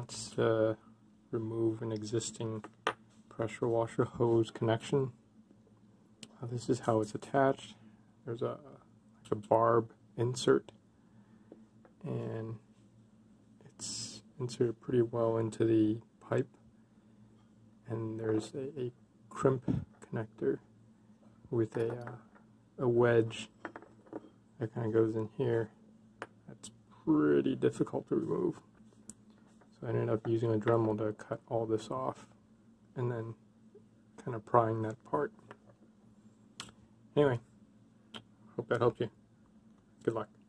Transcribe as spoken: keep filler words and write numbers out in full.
wants to remove an existing pressure washer hose connection. Uh, this is how it's attached. There's a, like a barb insert, and it's inserted pretty well into the pipe, and there's a, a crimp connector with a, uh, a wedge that kind of goes in here. That's pretty difficult to remove. So I ended up using a Dremel to cut all this off and then kind of prying that part. Anyway, hope that helped you. Good luck.